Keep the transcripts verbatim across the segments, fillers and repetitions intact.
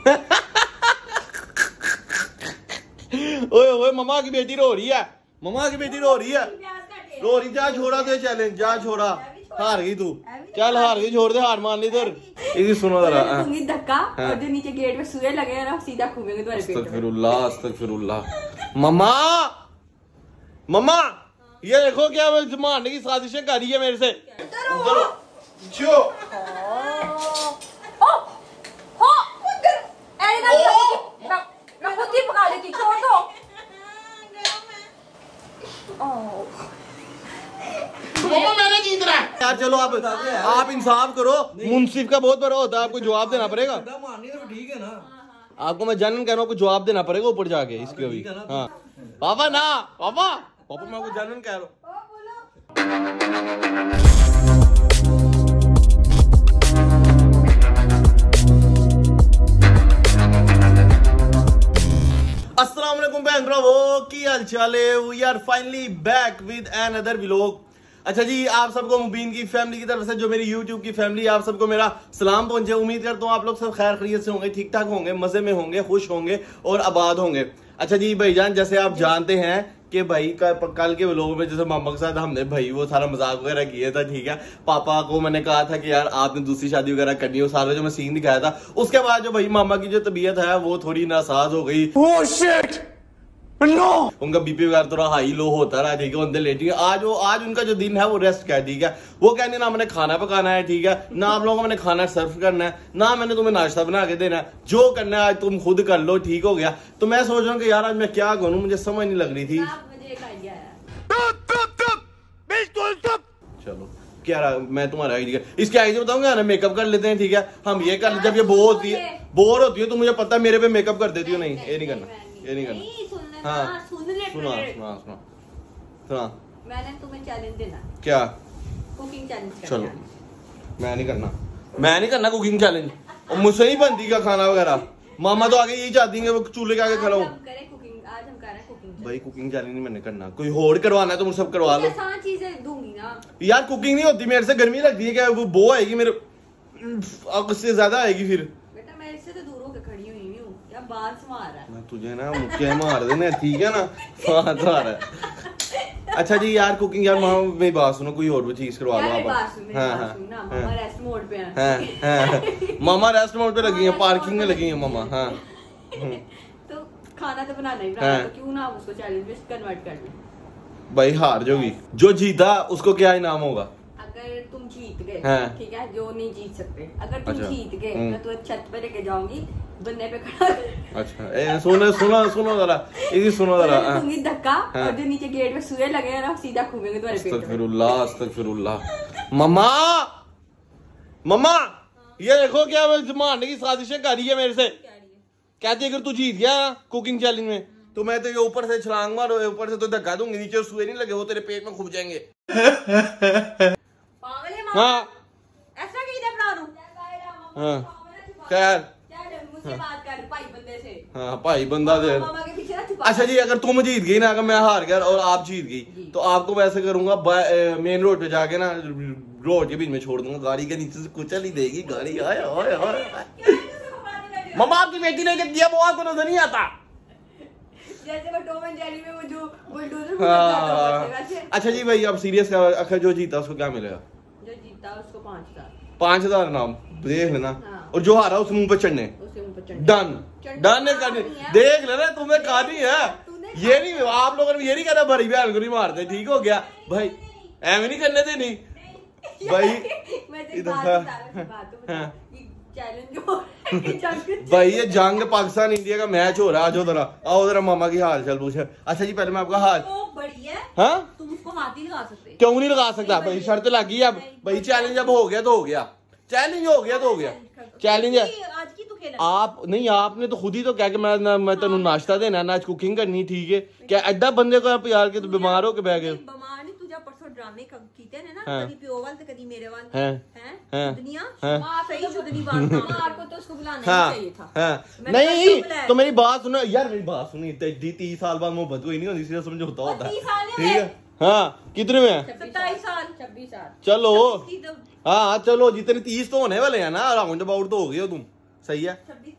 ओए ओए मम्मा की बेटी रो रही है, मम्मा की बेटी रो रही है, रो रही। जा छोड़ा दे चैलेंज, जा छोड़ा, हार गई तू, चल हार गई, छोड़ दे, हार मान ली इधर। इसी सुनो जरा धक्का और जो नीचे गेट में सुए लगे ना सीधा घूमेंगे तुम्हारे पेट में। अस्तगफिरुल्लाह अस्तगफिरुल्लाह। मम्मा मम्मा ये देखो क्या मारने की साजिशें कर रही है मेरे से। जो मैंने जीत रहा है यार। चलो आप आप इंसाफ करो, मुंसिफ का बहुत बड़ा होता है, आपको जवाब देना पड़ेगा। ठीक है ना, आपको मैं जानन कह रहा हूँ, आपको जवाब देना पड़ेगा ऊपर जाके इसके अभी। हाँ पापा ना, पापा पापा मैं आपको जानन कह रहा हूँ। अस्सलाम वालेकुम बहन भरावो, की हाल चाल है? We are finally back with another vlog. अच्छा जी, आप सबको मुबीन की फैमिली की तरफ से, जो मेरी यूट्यूब की फैमिली, आप सबको मेरा सलाम पहुंचे। उम्मीद करता हूँ आप लोग सब खैर खैरियत से होंगे, ठीक ठाक होंगे, मजे में होंगे, खुश होंगे और आबाद होंगे। अच्छा जी भाईजान, जैसे आप जानते हैं कि भाई का कल के व्लॉग में जैसे मामा के साथ हमने भाई वो सारा मजाक वगैरह किया था, ठीक है। पापा को मैंने कहा था कि यार आपने दूसरी शादी वगैरह करनी है, वो सारा जो मैं सीन दिखाया था। उसके बाद जो भाई मामा की जो तबीयत है वो थोड़ी नासाज हो गई। oh shit! No! उनका बीपी वगैरह थोड़ा हाई लो होता रहा, ठीक है। अंदर लेटी आज वो आज उनका जो दिन है वो रेस्ट का है, ठीक है। वो कहने ना मैंने खाना पकाना है, ठीक है, ना आप लोगों को मैंने खाना सर्व करना है, ना मैंने तुम्हें नाश्ता बना के देना है। जो करना है आज तुम खुद कर लो, ठीक हो गया। तो मैं सोच रहा हूँ कि यार आज मैं क्या करूँ, मुझे समझ नहीं लग रही थी। चलो क्या रहा, मैं तुम्हारा आइडिया इसके आइडिया बताऊंगा ना, मेकअप कर लेते हैं, ठीक है। हम ये कर, जब ये बोर होती है बोर होती है तो मुझे पता है मेरे पे मेकअप कर देती हो। नहीं ये नहीं करना, ये नहीं करना। हाँ सुना सुना सुना सुना मैंने तुम्हें चैलेंज देना। क्या? Cooking challenge. चलो मैं नहीं करना, मैं नहीं करना कुकिंग चैलेंज, और मुझसे नहीं बनती का खाना वगैरह। मामा तो आगे यही चाहती है वो चूल्हे के आगे खड़ा हूँ। भाई कुकिंग चैलेंज नहीं मैंने करना, कोई और करवाना है तो मुझे सब करवा लो। आसान चीजें दूंगी ना यार। कुकिंग नहीं होती मेरे से, गर्मी लगती है, क्या वो बो आएगी मेरे, अब उससे ज्यादा आएगी फिर। बेटा मैं इससे तो दूर होकर खड़ी हुई हूं, क्या बात मार रहा है। मैं तुझे ना मुक्के मार देना, ठीक है ना, बात मार रहा है। अच्छा जी यार कुकिंग, यार मामा मेरी बात सुनो, कोई और भी चीज करवा लो आप। हाँ हाँ मामा रेस्ट मोड पे हैं। हाँ मामा रेस्ट मोड पे लगी है, पार्किंग में लगी है मामा। हाँ तो खाना तो बनाना ही बनाना, तो क्यों ना उसको चैलेंज में कन्वर्ट कर ले। भाई हार जोगी, जो जीता उसको क्या इनाम होगा? अगर तुम जीत गए, हाँ। ठीक है, जो नहीं जीत सकते, अगर तुम अच्छा। जीत गए मैं तुम्हें छत पे लेके जाऊंगी, बन्ने पे खड़ा। अच्छा ए, सुनो सुनो सुनो जरा, इसी सुनो जरा। दूंगी धक्का और जो नीचे गेट में सुए लगे ना सीधा घूमेंगे तुम्हारे पेट में। अस्तगफिरुल्लाह अस्तगफिरुल्लाह। मम्मा मम्मा ये देखो क्या मारने की साजिशें कर रही है मेरे से। कहती है अगर तू जीत गया कुकिंग चैलेंज में तो मैं तो ये ऊपर से छलांग मारो, ऊपर से तो धक्का दूंगी, नीचे सुए नहीं लगे, वो तेरे पेट में खुब जाएंगे। पागल है मामा। हाँ ऐसा कहीं ना बना दूं। हाँ खैर मुझसे बात कर भाई बंदे से। हाँ भाई बंदा दे। मामा के पीछे ना छुपा। अच्छा जी, अगर तुम जीत गई ना, अगर मैं हार गया और आप जीत गई तो आपको वैसे करूंगा, मेन रोड पे जाके ना रोड के बीच में छोड़ दूंगा, गाड़ी के नीचे से कुचल ही देगी गाड़ी। आया आया आया मम्मा आपकी बेटी ने दिया वो आपको नजर नहीं आता, जैसे वो टॉम एंड जेरी में वो जो बुलडोजर वैसे। अच्छा जी भाई अब सीरियस, आखिर जो जीता उसको क्या मिलेगा? जो जीता उसको पाँच हजार पाँच हजार नाम देख लेना। हाँ। और जो हारा उस मुंह पे चढ़ने, डन डन है करनी, देख लेना तुम्हें कहानी है। ये नहीं आप लोगों ने ये नहीं करना, भरी बहन को नहीं मारते, ठीक हो गया भाई, एम नहीं करने देनी भाई। भाई ये जंग पाकिस्तान इंडिया का मैच हो रहा है, जो जरा आओ जरा मामा की हाल चाल पूछे। अच्छा जी पहले मैं आपका हाल, हाँ तुम उसको हाथ नहीं लगा सकते। क्यों नहीं लगा सकता भाई, शर्त लगी अब भाई, चैलेंज अब हो गया तो हो गया, चैलेंज हो गया तो हो गया, चैलेंज है। आज की तो खेला आप नहीं, आपने तो खुद ही तो कह के मैं ना, मैं तेन नाश्ता देना ना, आज कुकिंग करनी, ठीक है। क्या अड्डा बंदे को आप यार के तो बीमार हो के बह गए। बीमार नहीं, तुझे परसों ड्रामे कीते ने ना, कभी प्यो वाल ते कभी मेरे वाल हैं हैं दुनिया मां सही शुद्धनी बात, मां को तो उसको बुलाना चाहिए था। हां नहीं तो मेरी बात सुनो यार, मेरी बात सुनी, तीस साल बाद मोहब्बत कोई नहीं होती, इसलिए समझौता होता है, ठीक है। हाँ कितने में है? सत्ताईस साल छब्बीस साल। चलो हाँ चलो जितने तीस तो होने वाले हैं ना, राउंड अबाउट तो हो गए हो तुम, सही है।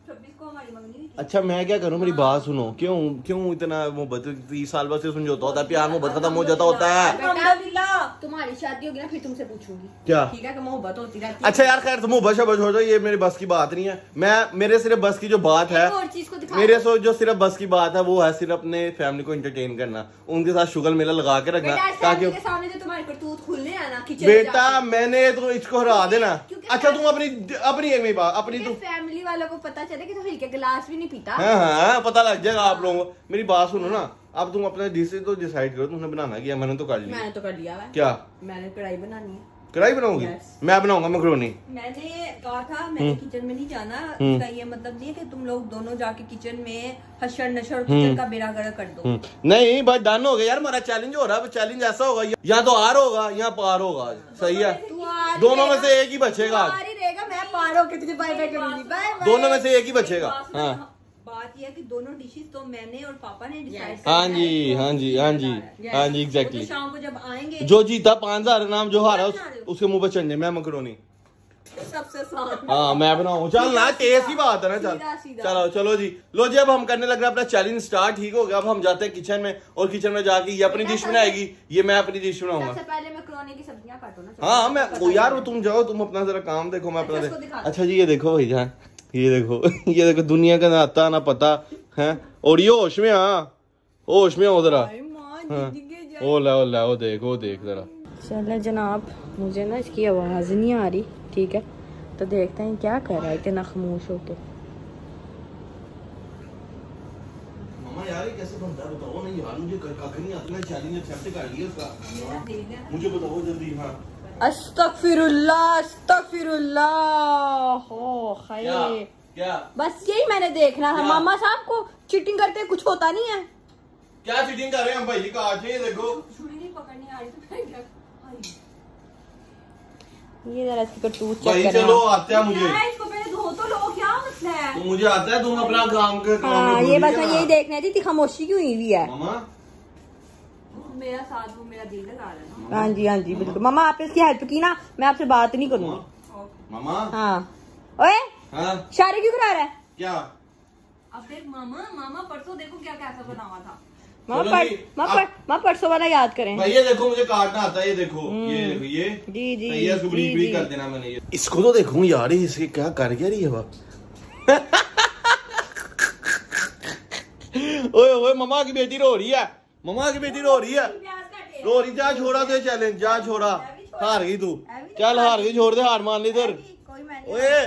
छब्बीस को हमारी मंगनी हुई थी। अच्छा मैं क्या करूं, मेरी बात सुनो, क्यों क्यों इतना मोहब्बत, तीस साल बाद से समझौता होता है, प्यार मोहब्बत खत्म हो जाता होता है। तुम्हारी शादी होगी ना फिर तुमसे पूछूंगी क्या, ठीक है कि मोहब्बत होती रहती है। अच्छा यार खैर तुम मोहब्बत शब्बत हो जाओ, ये मेरे बस की बात नहीं है। मैं मेरे सिर्फ बस की जो बात है, और चीज को दिखा मेरे सो जो सिर्फ बस की बात है वो है सिर्फ अपने फैमिली को एंटरटेन करना, उनके साथ शुगर मेला लगा के रखना, ताकि के सामने जो तुम्हारे करतूत खुलने आना किचन बेटा मैंने तो इसको हरा देना। क्योंकि अच्छा तुम अपनी अपनी एक बात अपनी तुम फैमिली वालों को पता चले कि तुम हल्के गिलास भी नहीं पीता। हाँ हाँ पता लग जाएगा आप लोगों को। मेरी बात सुनो ना, अब तुम अपना डिश तो डिसाइड करो, तुमने बनाना क्या। मैंने तो कर लिया। मैंने तो कर लिया है। क्या? मैंने कढ़ाई बनानी है। कढ़ाई बनाओगी? yes. मैं बनाऊंगा मकरोनी। मैंने कहा था मैंने किचन में नहीं जाना, इसका ये मतलब नहीं है कि तुम लोग दोनों जाके किचन में हशर नशर किचन का बेड़ा गर्क कर दो। नहीं बस डन हो गया यार, हमारा चैलेंज हो रहा है। चैलेंज ऐसा होगा, या तो आर होगा या पार होगा। सही है, दोनों में से एक ही बचेगा। मैं पार होके तुझे बाय बाय करूंगी। Bye bye. दोनों में से एक ही बचेगा। हाँ बात यह है कि दोनों डिशेस तो मैंने और पापा ने डिसाइड हाँ जी हाँ जी हाँ जी हाँ जी एग्जैक्टली। शाम को जब आएंगे जो जीता पांच हजार नाम, जो हारा उसके मुंह पे चढ़ने। मैं मकरोनी सबसे आसान। हाँ मैं बनाऊँ। चल ना टेस्ट की बात है ना। चल सीधा सीधा। चलो चलो जी, लो जी अब हम करने लग रहे हैं अपना चैलेंज स्टार्ट। ठीक हो गया, अब हम जाते हैं किचन में, और किचन में जाके ये अपनी डिश बनाएगी, ये मैं अपनी डिश बनाऊंगा। सबसे पहले मैकरोनी की सब्जियां काटो ना। हाँ मैं वो यार वो तुम जाओ, तुम अपना जरा काम देखो, मैं अपना अच्छा, दे... दिखा। अच्छा जी ये देखो भाईजान, ये देखो ये देखो, दुनिया का ना आता ना पता है, और ये होश में, हाँ होश में हो जरा। ओ ला ओ ला ओ देख ओ देख जरा। चलो जनाब, मुझे ना इसकी आवाज नहीं आ रही, ठीक है तो देखते हैं क्या कर रहा है इतना खामोश होके। मामा यार ये कैसे बनता है बताओ ना यार, मुझे कख नहीं आता। मैं चैलेंज एक्सेप्ट कर लिया उसका, मुझे बताओ जल्दी। हाँ अस्तगफिरुल्लाह अस्तगफिरुल्लाह हो खाए। क्या बस यही मैंने देखना था। मामा साहब को चीटिंग करते कुछ होता नहीं है। क्या चीटिंग कर रहे हैं हम भाई? काश ये देखो, छुरी नहीं पकड़नी आ रही तो क्या? ये जरा इसकी करतूत चेक भाई करना। चलो आते हैं मुझे। इसको पहले धो तो लो, क्या मसला है? तो मुझे आता है, तुम अपना काम के काम हाँ, में ये बस मैं यही देखने थी, खामोशी क्यों हुई हुई है? मामा मेरा साथ वो मेरा दिल लगा रहा है। हाँ जी हाँ जी बिल्कुल। मामा आपने इसकी हेल्प की ना, मैं आपसे बात नहीं करूँगी। मामा हाँ ओए हाँ शादी क्यों करा रहा है? क्या? अब देख मामा, मामा परसों देखो क्या कैसा बना हुआ था। चलो मामा जी, पर, मामा पर, मामा परसों वाला याद करें। भाई ये देखो मुझे काटना आता है, ये देखो ये देखो ये जी जी ये इसको बड़ी जी, बड़ी जी। कर देना मैंने। ये इसको तो देखूं यार, इसके क्या कर क्या रही है बाप। ओए ओए मम्मा की बेटी रो रही है, मम्मा की बेटी रो रही है, रो रही। जा छोड़ा तो चैलेंज, जा छोड़ा, हार गई तू, चल हार गई, छोड़ दे, हार मान ली इधर। ओए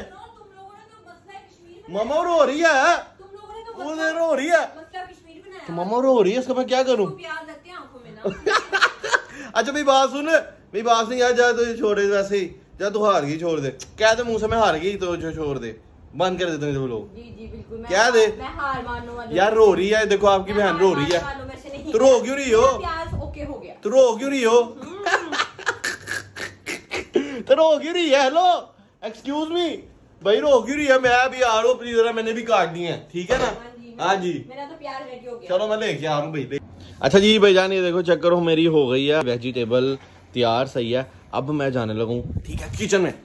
मम्मा रो रही है, वो रो रही है, तो मम्मा रो रही है, इसका मैं क्या करूं? अच्छा मेरी बात सुन, मेरी बात नहीं यार, जा तो छोड़ दे, वैसे ही जा तू हार गई, छोड़ दे, कह दे मुंह से मैं हार गई तो जो छोड़ दे, बंद कर देते हैं लोग। जी जी बिल्कुल, क्या दे मैं हार मानने वाली यार, रो रही है, देखो आपकी बहन रो रही है, तो रो क्यों रही हो? ओके हो गया तो रो क्यों रही हो? तो रो क्यों रही है? हेलो एक्सक्यूज मी भाई, रो क्यों रही है? मैं भी आ रहा हूँ, प्लीज जरा मैंने भी काट दी है, ठीक है ना? हाँ जी मेरा तो प्यार रेडी हो गया, चलो मैं लेके आ रहा हूँ भाई। अच्छा जी भाईजान ये देखो चेक करो, मेरी हो गई है वेजिटेबल तैयार, सही है। अब मैं जाने लगूँ, ठीक है, किचन में।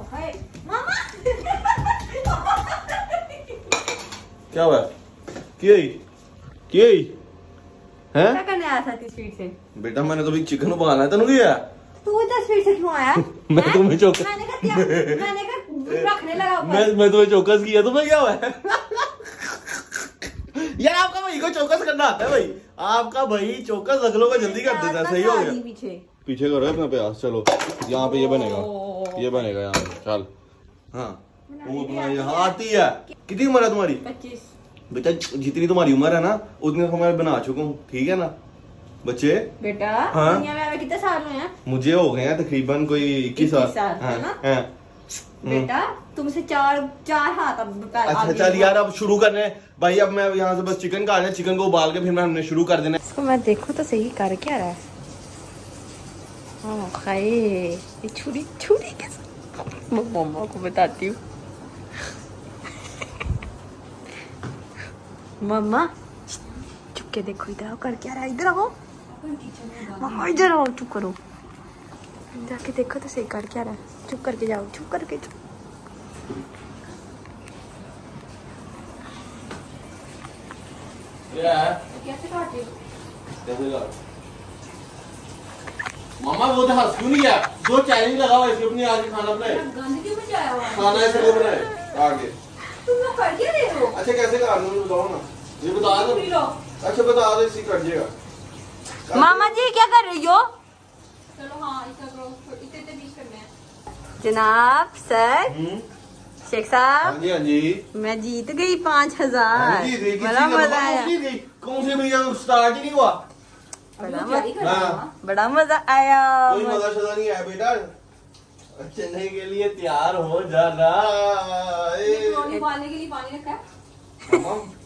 क्या हुआ? क्या क्या है? क्या करने आया था स्वीट से? बेटा मैंने तो भी चिकन उबालना है, तेनू क्या? तू इधर स्वीट से क्यों आया? मैं तुम्हें चौकस मैंने कहा मैंने कहा रखने लगा ऊपर। मैं मैं तुम्हें चौकस किया, तुम्हें क्या हुआ? यार आपका भाई को चौकस करना आता है भाई, आपका भाई चौकस अगलों को जल्दी कर देता है, सही हो गया। पीछे पीछे करो अपना प्याज, चलो यहाँ पे ये बनेगा, ये बनेगा यहाँ पे, चल हाँ वो अपना यहाँ आती है। कितनी उम्र है तुम्हारी? पच्चीस। बेटा जितनी तुम्हारी उम्र है ना उतनी तो मैं बना चुका हूँ, ठीक है ना बच्चे? बेटा हाँ? दुनिया में कितने साल हुए हैं? मुझे हो गए हैं तकरीबन कोई इक्कीस साल। हाँ, हाँ, बेटा तुमसे चार चार हाथ अब। अच्छा चल यार अब शुरू करने भाई, अब मैं यहाँ से बस चिकन काटना है, चिकन को उबाल के फिर मैं हमने शुरू कर देना। इसको मैं देखूं तो सही कर क्या रहा है। हाँ खाए ये छुरी छुरी कैसे, मैं मम्मा को बताती हूँ। मम्मा चुप के देखो, इधर आओ, कर क्या रहा है, इधर आओ मम्मा, इधर आओ, चुप करो, जाके देखो तो सही कर क्या रहा है, चुप करके जाओ, चुप करके चुप। क्या है? कैसे काट रही हो? कैसे काट? मामा वो तो हंस क्यों नहीं गया? जो चैलेंज लगा हुआ है इसके अपनी आज खाना बनाए। गंद क्यों मचाया हुआ है? खाना ऐसे क्यों बनाए? आगे। तुम लोग कर क्या रहे हो? अच्छा कैसे काटना मुझे बताओ ना। ये बता दो। अच्छा बता दो इसी कट जाएगा। मामा जी क्या कर रही हो? चलो हाँ इसका करो, इतने इतने बीच करने हैं। जनाब सर शेख साहब। हाँ जी हाँ जी। मैं जीत गई पाँच हजार। हाँ जी, देखी बड़ा थी, मजा कौन आया। सी गई? कौन सी भैया स्टार्ट ही नहीं हुआ। बड़ा मजा हाँ। बड़ा मजा आया। कोई मजा शजा नहीं है बेटा। चलने के लिए तैयार हो जाना। पानी उबालने के लिए पानी रखा है।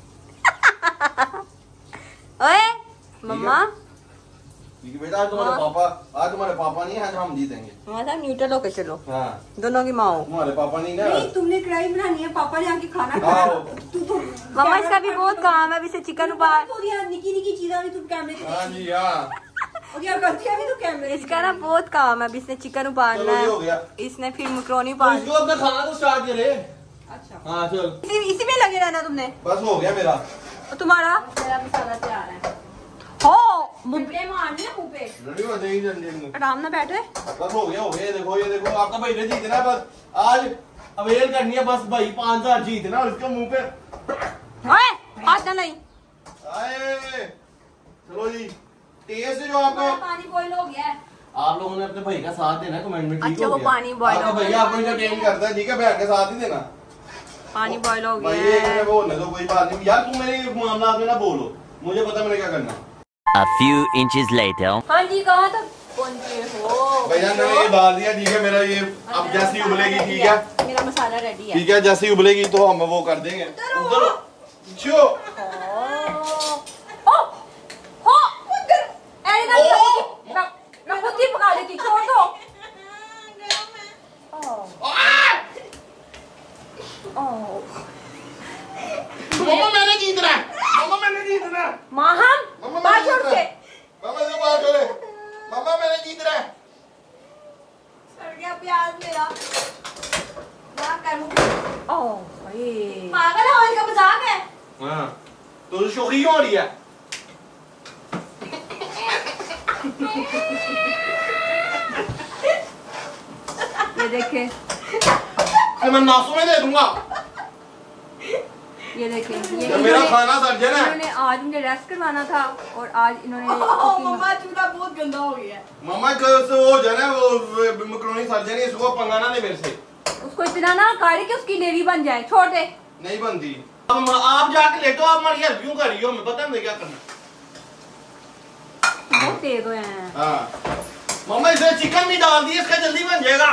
ओए मम्मा। ठीक है बेटा आज तुम्हारे पापा आज तुम्हारे पापा नहीं है आज हम जीतेंगे। हमारा न्यूट्रल होके चलो। हाँ दोनों की माँ हो। तुम्हारे पापा नहीं ना। नहीं तुमने कढ़ाई बनानी है, पापा ने आके खाना हाँ। खाना। तू तो मम्मा इसका भी बहुत काम है, अभी से चिकन उबाल। तो यार निकी निकी चीजें भी तुम कैमरे पे हाँ जी हाँ। और क्या करती है अभी तो कैमरे इसका ना बहुत काम है, अभी इसने चिकन उबालना चलो ये हो गया। है, इसने फिर मकरोनी तो उबालना इसको अपना खाना तो स्टार्ट करे। अच्छा हाँ चल इसी, इसी में लगे रहना तुमने। बस हो गया मेरा। और तुम्हारा मेरा मसाला तैयार है। हो मुंबई मारने मुंह पे। रेडी हो जाएगी जल्दी जल्दी। आराम ना बैठे। बस हो गया हो गया। ये देखो ये देखो आपका भाई ने जीतना है। बस आज अवेल करनी है बस भाई पांच हजार जीतना और इसके मुंह पे ओए हाथ ना नहीं। आए। चलो जी टेस्ट जो आपको पानी बॉईल हो गया है। आप लोगों ने अपने भाई का साथ देना कमेंट में। ठीक अच्छा, हो वो गया? पानी boil आपका हो गया। भैया आपको इंटरटेन करता है ठीक है बहन के साथ ही देना। पानी बॉईल हो भाई गया ये है। बोलने दो कोई बात नहीं यार तुम मेरे मामला में ना बोलो मुझे पता मैंने क्या करना। A few inches later. हाँ जी कहाँ तक पहुँचे हो? भैया मैंने ये डाल दिया ठीक है मेरा ये अब जैसी उबलेगी ठीक है। मेरा मसाला रेडी है। ठीक है जैसी उबलेगी तो हम वो कर देंगे। उधर जो ओ हो उधर ऐसे ना मैं मैं खुद ही पका देती, छोड़ दो। मम्मा मैंने जीतना है। मम्मा मैंने जीतना है। माँ हम मम्मा बात मैंने छोड़ जीतना के। है। मम्मा से बात करे। मम्मा मैंने जीतना है। सड़ गया प्याज मेरा। ना कर मुंह। ओह भाई पागल है इनका मजाक है। हाँ तो शोखी क्यों हो रही है? ये देखे अरे मैं नासों में दे दूंगा। ये देखे ये जब मेरा खाना सड़ जाए ना इन्होंने आज मुझे रेस्ट करवाना था और आज इन्होंने ओह cooking- मम्मा चूल्हा बहुत गंदा हो गया है। मम्मा कल से वो जाना वो मकरोनी सड़ जानी इसको पंगा ना दे मेरे से। उसको इतना ना काटे कि उसकी लेवी बन जाए, छोड़ दे। नहीं बनती। अब आप जाके लेटो आप हमारी हेल्प क्यों कर रही हो मैं पता है मुझे क्या करना। बहुत तेज हुए हैं। हाँ मम्मा इसे चिकन भी डाल दिए इसका जल्दी बन जाएगा।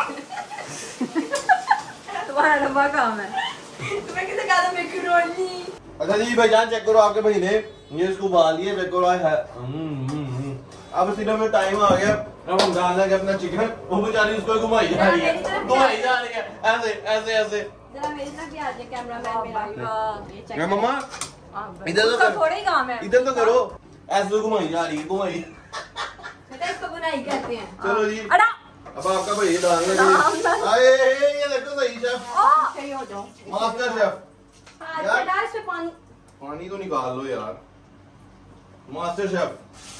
तुम्हारा लंबा काम है। तुम्हें किसे कहा था मैकरोनी? अच्छा जी भाईजान चेक करो आपके भाई ने ये इसको उबाल दिए चेक करो है। हम्म, हम्म, हम्म। अब सिर्फ में टाइम आ गया अब हम डाल देंगे अपना चिकन। वो बेचारी उसको घुमाई जा रही है घुमाई जा रही है ऐसे ऐसे ऐसे। जरा मेरी तरफ भी आ जाए कैमरामैन मेरा। ये चेक क्या मम्मा हाँ, इधर तो उसका कर। थोड़ा ही काम है। इधर तो करो ऐसे तो घुमाई जा रही है घुमाई। बेटा इसको बुनाई कहते हैं। चलो जी अड़ा अब आपका भाई डालने डाल, डाल। आए ये देखो सही शेफ सही हो जाओ। Master chef. हाँ यार। अच्छा डाल इसमें पानी। पानी तो निकाल लो यार मास्टर शेफ।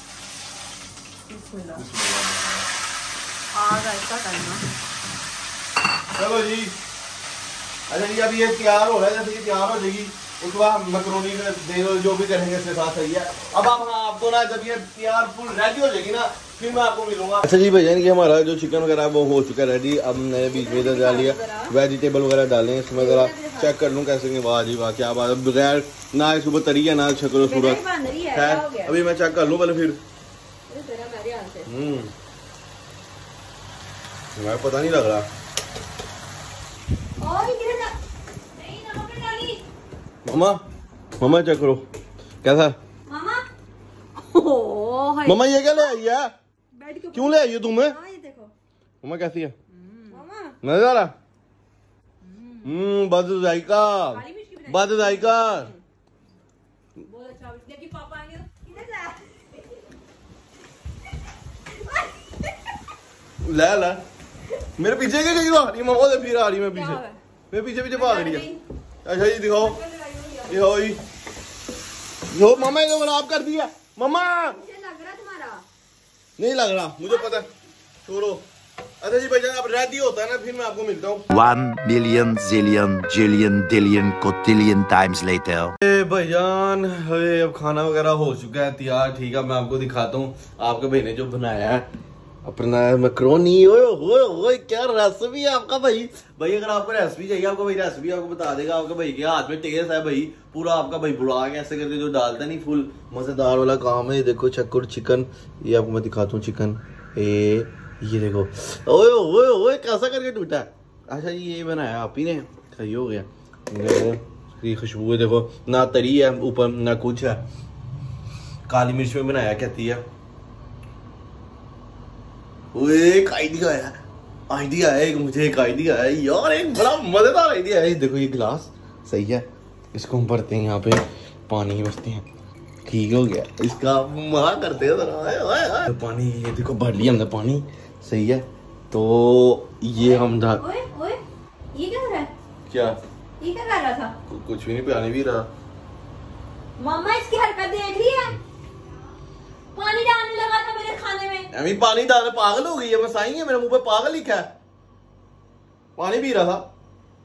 आग ऐसा करना। चलो जी अच्छा जी अभी ये तैयार हो रहा है जैसे कि तैयार हो जाएगी उसके बाद मकरोनी दे दो जो भी करेंगे इसके साथ सही है। अब आप आपको ना जब ये तैयार फुल रेडी हो जाएगी ना फिर मैं आपको मिलूंगा। अच्छा जी भैया कि हमारा जो चिकन वगैरह वो हो चुका है रेडी। अब मैंने बीच में इधर डाल लिया वेजिटेबल वगैरह डालें इसमें जरा चेक कर लूँ कैसे वाह जी वाह क्या बात है बगैर ना इसके ऊपर तरी है ना शक्ल सूरत बन रही है। है। क्या हो गया? अभी मैं चेक कर लूँ पहले फिर। तेरा मेरे हाथ से। हम्म मुझे पता नहीं लग रहा। और ये गिर जा। नहीं नमक डाली। मम्मा मम्मा चेक करो कैसा। मामा ओह हाय। मम्मा ये क्या ले आई है बेड के क्यों ले आई हो तुम? ऊपर। ये देखो मम्मा कैसी है मामा मजा आ रहा? हम्म बद जायका काली मिर्च की बनाई। बद जायका। बहुत अच्छा देखिए पापा आएंगे तो इधर जा। ले ले मेरे पीछे क्या कहीं आ रही है मम्मा से फिर आ रही है मैं क्या पीछे हुआ? मेरे पीछे पीछे भाग रही है। अच्छा जी दिखाओ ये हो जी जो मम्मा ने खराब कर दिया मम्मा। मुझे लग रहा तुम्हारा नहीं लग रहा, मुझे पता है, छोड़ो। अच्छा जी भाईजान, अब रेडी होता है ना, फिर मैं आपको मिलता हूँ। One million zillion jillion dillion cotillion times later. भाईजान अरे अब खाना वगैरह हो चुका है तैयार, ठीक है। मैं आपको दिखाता हूँ आपके भाई ने जो बनाया है अपना मैक्रोनी। ओए ओए ओए क्या रेसिपी है आपका भाई। भाई अगर आपको रेसिपी चाहिए, आपका भाई रेसिपी आपको बता देगा। आपके भाई के हाथ में टेस्ट है भाई पूरा। आपका भाई बुला के ऐसे करके जो डालता नहीं, फुल मजेदार वाला काम है। देखो चक्कर चिकन, ये आपको मैं दिखाता हूँ चिकन। ए ये देखो, ओए ओए ओए कैसा करके टूटा। अच्छा जी ये बनाया आप ही ने, सही हो गया। ये खुशबू है देखो, ना तरी है ऊपर ना कुछ है, काली मिर्च में बनाया कहती है। ओए एक आइडिया है, आइडिया है एक, मुझे एक आइडिया है यार, एक बड़ा मजेदार आइडिया है। देखो ये गिलास सही है, इसको हम भरते हैं, यहाँ पे पानी बरते हैं, ठीक हो गया। इसका मजा करते हैं जरा, पानी ये देखो भर लिया हमने पानी, सही है। तो ये हम ढा ओए ओए ये क्या हो रहा है? क्या ये क्या कर रहा था? कुछ भी नहीं, पानी भी रहा। मम्मा इसकी हरकत देख रही है, पानी डालने लगा था मेरे खाने में। अभी पानी डालने पागल हो गई है, बस आई है मेरे मुंह पे पागल लिखा है, पानी पी रहा था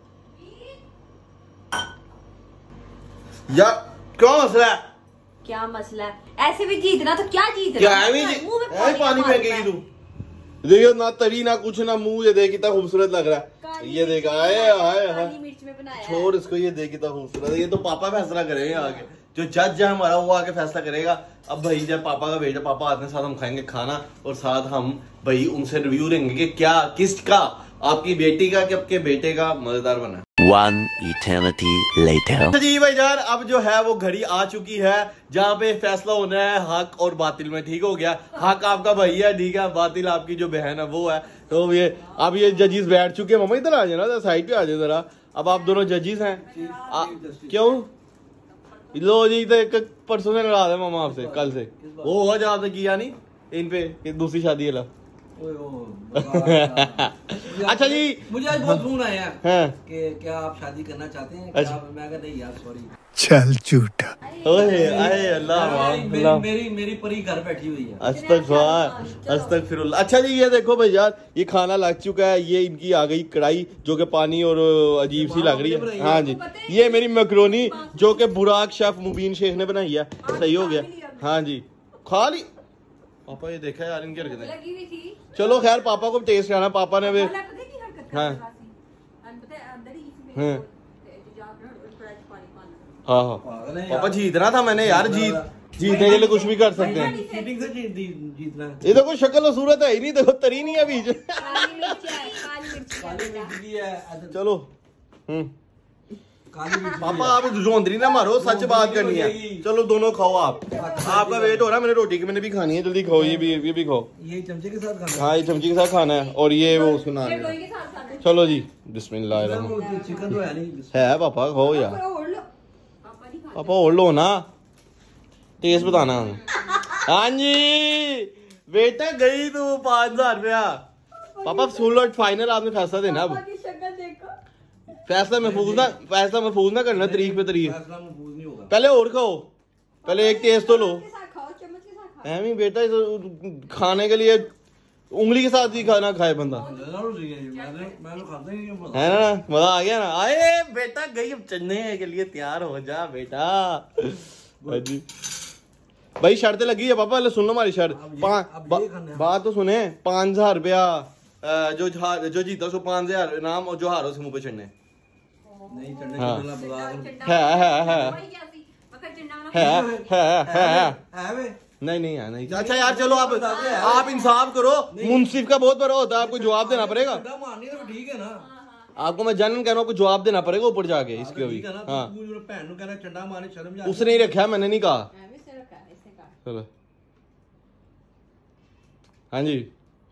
यार। क्या मसला है? क्या मसला है? ऐसे भी जीतना तो क्या जीत क्या रहा है भी है? मुंह में ऐ पानी मारता फेंकेगी है। तू। देखियो ना तरी ना कुछ ना मुंह, ये देख कितना खूबसूरत लग रहा है। काली ये देख मिर्च आए में बनाया, आए काली मिर्च में बनाया है। छोड़ इसको, ये देख कितना खूबसूरत है। ये तो पापा फैसला करेंगे आगे, जो जज है हमारा वो आके फैसला करेगा। अब भाई जब पापा का बेटा, पापा आते साथ हम खाएंगे खाना, और साथ हम भाई उनसे रिव्यू लेंगे कि क्या किसका, आपकी बेटी का कि आपके बेटे का मजेदार बना। One eternity later. जी भाईजान अब जो है वो घड़ी आ चुकी है जहाँ पे फैसला होना है हक और बातिल में, ठीक हो गया। हक आपका भाई है, ठीक है, बातिल आपकी जो बहन है वो है। तो ये अब ये जजेस बैठ चुके हैं। मम्मा इधर आ जाए ना, साइड पे आ जाए जरा। अब आप दोनों जजेस हैं। आ, क्यों लो जी, तो एक परसों से नाराज है मामा आपसे, कल से वो हो जहाँ से किया नहीं इन पे कि दूसरी शादी वाला। अच्छा जी मुझे आज बहुत फोन आया हाँ। कि क्या आप शादी करना चाहते हैं? अच्छा। क्या मैं कहा नहीं यार सॉरी। चल झूठा। ओए आए अल्लाह मेरी अल्लाह। मेरी मेरी परी घर बैठी हुई है। अस्तगफुर अस्तगफिरुल्लाह। अच्छा जी ये देखो भैया, ये खाना लग चुका है, ये इनकी आ गई कढ़ाई जो कि पानी और अजीब सी लग रही है। हाँ जी ये मेरी मैक्रोनी जो कि बुराक शेफ मुबीन शेख ने बनाई है, सही हो गया। हाँ जी खा ली पापा, ये देखा यार इनकी हरकतें। लगी हुई थी। चलो खैर पापा को टेस्ट आना, पापा ने भी पता है की हरकत हाँ। कर पता है अंदर ही इसमें हाँ। जाकर फ्रेश पानी पाना। हाँ हाँ पागल है पापा यार। जीतना था मैंने यार, जीत जीतने के लिए कुछ भी कर सकते हैं। चीटिंग से जीत जीतना है। ये देखो शक्ल और सूरत है ही नहीं, देखो तरी नहीं है बीच। काली मिर्च है, काली मिर्च है। काली मिर्च भी है अदरक- चलो हम्म काली मिर्च भी पापा है। आप रोंदरी ना मारो, सच बात करनी है। चलो दोनों खाओ आप, आपका वेट हो रहा है, मैंने रोटी की मैंने भी खानी है, जल्दी खाओ। ये भी ये भी खाओ। ये चमचे के साथ खाना हाँ ये चमची के साथ खाना है, और ये वो उसको नान ये है। कोई के साथ साथ है। चलो जी बिस्मिल्लाह है। वो चिकन तो है नहीं। है पापा खाओ यार, पूरा ओढ़ लो। पापा नहीं खाते। पापा ओढ़ लो ना, टेस्ट बताना हमें। हाँ जी बेटा गई तू पाँच हजार रुपया। पापा सुन लो फाइनल, आपने फैसला देना अब। पापा की शक्ल देखो। फैसला महफूज ना, फैसला महफूज ना करना तरीक पे तरीक। फैसला महफूज नहीं होगा। पहले और खाओ, पहले एक टेस्ट तो लो। के साथ खाओ, चम्मच के साथ खाओ। एमी बेटा इस खाने के लिए उंगली के साथ ही खाना खाए बंदा, जरूर सही है। मैंने मैं तो खाता ही नहीं हूँ। है ना, मजा आ गया ना। आए बेटा गई, अब चलने के लिए तैयार हो जा बेटा। हाँ जी भाई शर्तें लगी है पापा, पहले सुन लो हमारी शर्त। अब ये- पाँच अब बा, ये करना है। बात तो सुने, पाँच हजार रुपया अ, जो हार जो जीता उसको पाँच हजार इनाम, और जो हारो उसके मुंह पे चढ़ने। नहीं चढ़ने हाँ। के बिना बुला दो। चंडा है, है, है। वही क्या सी? मगर चंडा वाला है है है है है वे? नहीं नहीं है नहीं। अच्छा यार चलो आप आप इंसाफ करो, मुंसिफ का बहुत बड़ा होता है, आपको जवाब देना पड़ेगा। डंडा मारनी है तो ठीक है ना। आपको मैं जानन कह रहा हूँ, आपको जवाब देना पड़ेगा ऊपर जाके इसके अभी। ठीक है ना। हाँ तू जो भैन नु कहना चंडा मारने शर्म जा। उसने ही रखा है, मैंने नहीं कहा। है, इसने रखा है, इसने कहा। चलो हाँ जी,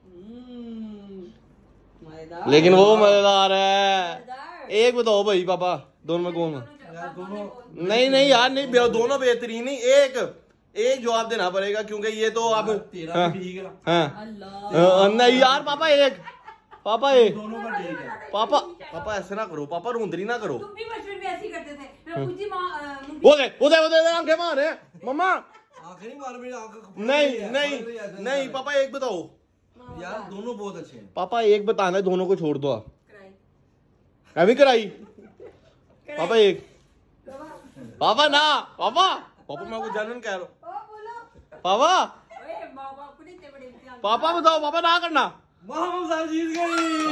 मजेदार। लेकिन वो मजेदार है। मजेदार। एक बताओ भाई पापा, दोनों में कौन है? यार दोनों नहीं नहीं यार नहीं, बे- दोनों बेहतरीन नहीं, एक एक जवाब देना पड़ेगा क्योंकि ये तो आप तेरा हाँ, भी ठीक है। हाँ। अल्लाह। अ, नहीं यार पापा एक, पापा एक, दोनों का ठीक है। पापा पापा ऐसे ना करो, पापा रोंदरी ना करो। तुम भी बचपन में ऐसे ही करते थे। मैं पूछती माँ अ, मुझे- वो दे वो दे वो दे आंखें मारे मम्मा आखिरी मार मेरी आंख नहीं नहीं नहीं पापा एक बताओ यार दोनों बहुत अच्छे हैं। पापा एक बताना है, दोनों को छोड़ दो आप। अभी कराई पापा एक पापा ना पापा पापा मैं आपको जानन कह रहा हूँ पापा पापा बताओ पापा ना करना। मोहम्मद साहब जीत गई।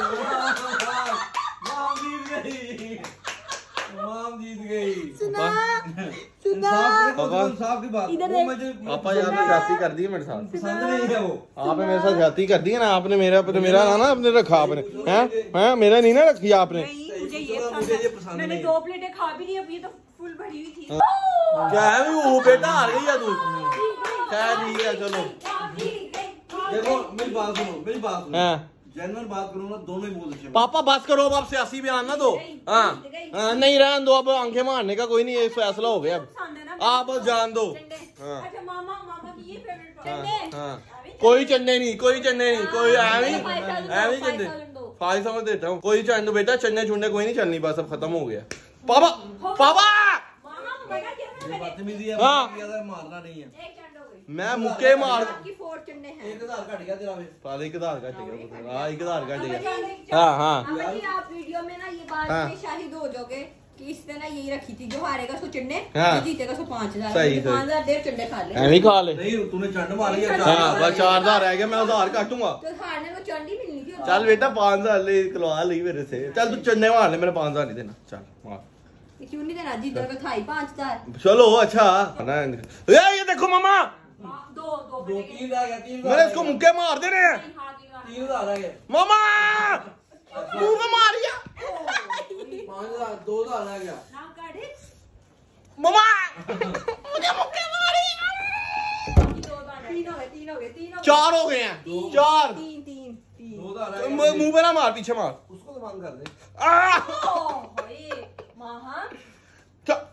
माम जीत गई। माम जीत गई। सुना पापा साहब की बात इधर वो देख। मुझे पापा यार तो जाती कर दी है मेरे साथ। पसंद नहीं है वो। आपने मेरे साथ जाती कर दी है ना, आपने मेरा अपने मेरा ना ना आपने रखा आपने हैं हैं मेरा नहीं ना रखी आपने। नहीं मुझे ये मुझे पसंद ये है। पसंद मैंने नहीं। दो प्लेटें खा भी ली, अब ये तो फुल भरी हुई थी। क्या है वो बेटा हार गई है तू। क्या ठीक है चलो। देखो मेरी बात सुनो मेरी बात सुनो हाँ जनरल बात करूँ ना दोनों ही बहुत अच्छे हैं। पापा बस करो अब, आप सियासी बयान ना दो। हाँ हाँ नहीं रहने दो अब, आंखें मारने का कोई नहीं, ये फैसला हो गया अब। आप जान दो। हाँ अच्छा मामा मामा की ये फेवरेट हाँ हाँ कोई चन्ने नहीं कोई चन्ने नहीं कोई एवी एवी चन्ने फाइव समझ देता हूँ। कोई चन्ने बेटा चन्ने चुन्ने कोई नहीं चलनी, बस अब खत्म हो गया। पापा पापा ये बदतमीजी है। हाँ। मारना नहीं है। मैं मुक्के मार फोर चंडे हैं। एक हजार घट गया तेरा वे। पाले एक आधार घट गया। हाँ एक आधार घट गया। हाँ हाँ मामा जी आप वीडियो में ना ये बात हाँ। में शाहिद हो जाओगे कि इसने ना यही रखी थी, जो हारेगा उसको चंडे, हाँ। जो जीतेगा उसको पाँच हजार। सही, सही। पाँच हजार डेढ़ चंडे खा ले। एवी खा ले। नहीं तूने चंड मारी है। हाँ बस चार हजार रह गया, मैं उधार काटूंगा। तो हारने को चंडी मिलनी थी। चल बेटा पाँच हजार ले कलवा ली मेरे से। चल तू चन्ने मार ले, मेरे पाँच हजार नहीं देना। चल मार। क्यों नहीं देना, जीतोगे तो था ही पाँच हजार। चलो अच्छा ना ये ये देखो मामा दो दो दो तीन रह गया तीन मेरे इसको मुक्के मार दे रहे हैं। तीन हजार रह गए। मामा मुंह में मारिया पाँच हजार दो हजार रह गया। मामा मुझे मुक्के मारी। तीन हो गए तीन हो गए तीन हो गए। चार हो गए हैं चार। तीन तीन तीन। दो हजार रह मुंह गए। मुंह पे ना मार, पीछे मार। उसको तो बंद कर दे। आ! ओह, होए, माहा। चा-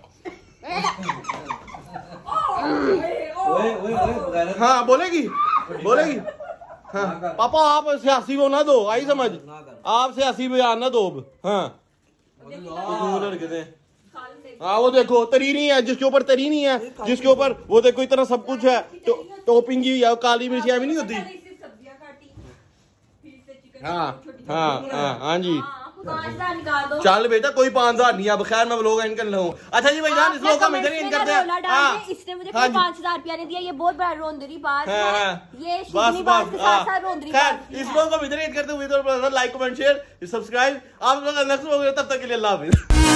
ओह, होए, ओह, ओए ओए ओए गैरत हाँ बोलेगी बोलेगी। हाँ पापा आप सियासी वो ना दो, आई समझ। ना कर। आप सियासी बयान ना दो अब। हाँ अल्लाह। लड़के थे। हाँ वो देखो तरी नहीं है, जिसके ऊपर तरी नहीं है, जिसके ऊपर वो देखो इतना सब कुछ है, तो टॉपिंग की है, काली मिर्ची भी नहीं होती। सब्जियां काटी, फिर से चिकन हाँ छोटी-छोटी। हाँ हाँ हाँ जी। हाँ, पाँच हजार निकाल दो। चल बेटा कोई पाँच हजार नहीं, अब खैर मैं व्लॉग एंड कर रहा हूँ। अच्छा जी भाई जान इस व्लॉग का इधर ही एंड करते हैं। हाँ इसने मुझे हाँ जी। पाँच हजार रुपया ने दिया, ये बहुत बड़ा रोंदरी बात हाँ, है। हाँ। ये बस शिवनी बात के बस साथ साथ हाँ। रोंदरी खैर बात भी इस है। व्लॉग को इधर एंड करते हुए लाइक कमेंट शेयर सब्सक्राइब। आप लोग नेक्स्ट व्लॉग तब तक के लिए अल्लाह हाफिज़।